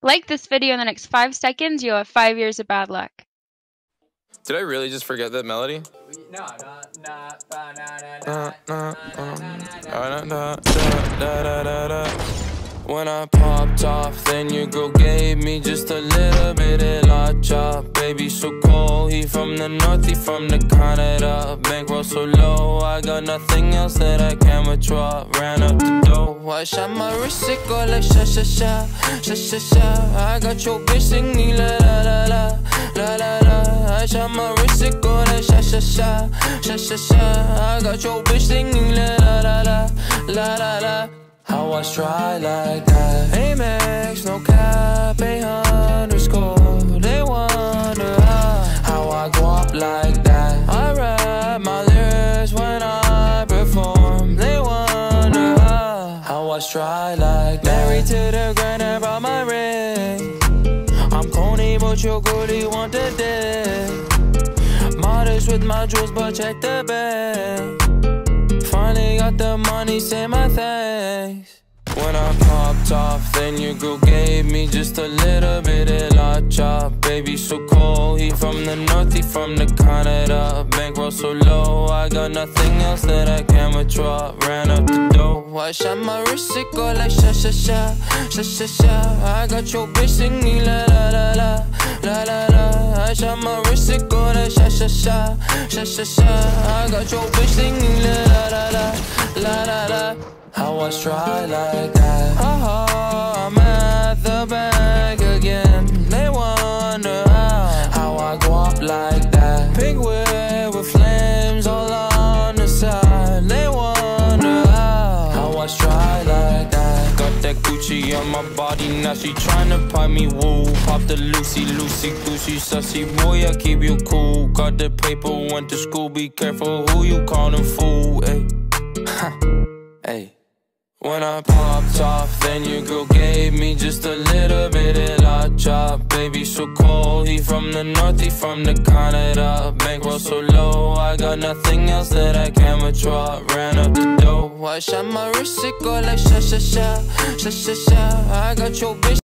Like this video in the next 5 seconds, you'll have 5 years of bad luck. Did I really just forget that melody? When I popped off, then your girl gave me just a little bit of la chop. Baby so cold, he from the north, he from the Canada. Bankroll so low, I got nothing else that I can withdraw. Ran up the dough, I shot my wrist, it go like sha sha sha, sha sha sha. I got your bitch singing la la la la, la la la. I shot my wrist, it go like sha sha sha, sha sha sha. I got your bitch singing la la la la, la la la. How I try like that? Amex, no cap, _. They wonder how I go up like that. I rap my lyrics when I perform. They wonder how I try like that. Married to the grind, I brought my ring. I'm corny, but you're good, you want the dick. Modest with my jewels, but check the bank. Finally got the money, say my thanks. When I popped off, then your girl gave me just a little bit of la chop. Baby so cold, he from the north, he from the Canada. Bankroll so low, I got nothing else that I can withdraw. Ran up the dough, I shot my wrist, it go like sha sha sha, sha sha sha. I got your bitch singing la la la la, la la la. I shot my wrist, it go like sha sha sha, sha sha sha. I got your bitch singing la la la la, la la la. How I try like that? I'm at the bank again. They wonder how I go up like that. Pink whip with flames all on the side. They wonder how I try like that. Got that Gucci on my body, now she tryna pipe me woo. Pop the Lucy, Lucy, Gucci, sussy boy, I keep you cool. Got the paper, went to school, be careful who you callin' fool, ayy. Hey. When I popped off, then your girl gave me just a little bit of la chop. Baby so cold, he from the north, he from the Canada. Bankroll so low, I got nothing else that I can withdraw. Ran up the dough, I shot my wrist, it go like sha sha sha, sha sha sha. I got your bitch